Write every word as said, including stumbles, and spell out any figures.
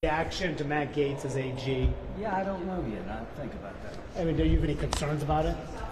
Reaction to Matt Gaetz as A G. Yeah, I don't know yet. I'll think about that. I mean, do you have any concerns about it?